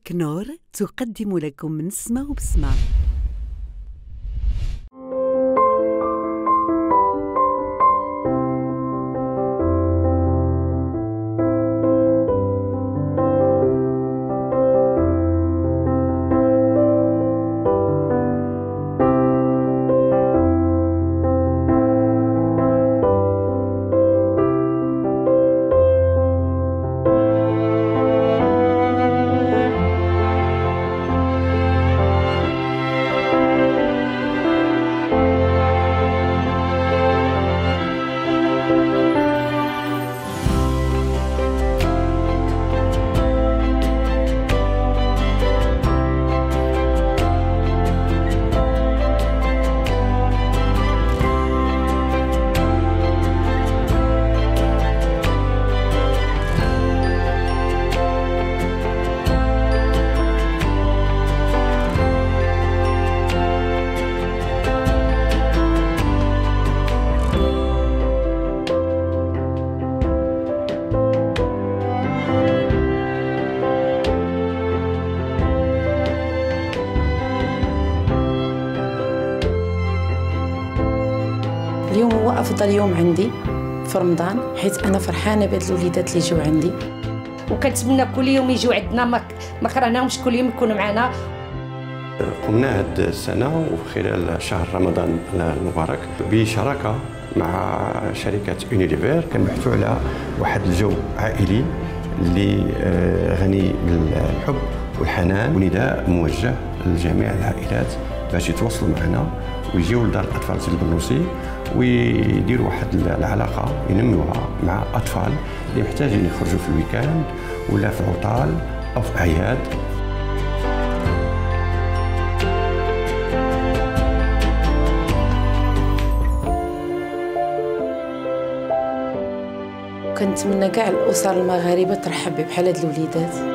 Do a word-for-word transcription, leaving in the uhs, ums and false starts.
كنور تقدم لكم نسمة وبسمة. اليوم هو أفضل يوم عندي في رمضان، حيث أنا فرحانة بهاد الوليدات اللي جاو عندي، وكنتمنى كل يوم يجيو عندنا، ما ما كرهناهمش كل يوم يكونوا معنا. قمنا هاد السنة وخلال شهر رمضان المبارك بشراكة مع شركة يونيليفر، كنبحثوا على واحد الجو عائلي اللي غني بالحب والحنان، ونداء موجه لجميع العائلات باش يتواصلوا معنا ويجيو لدار الاطفال سيدي البنوسي ويديروا واحد العلاقه ينموها مع اطفال اللي محتاجين يخرجوا في الويكاند ولا في عطال او في اعياد. كنتمنى كاع الاسر المغاربه ترحب بحال هاد الوليدات.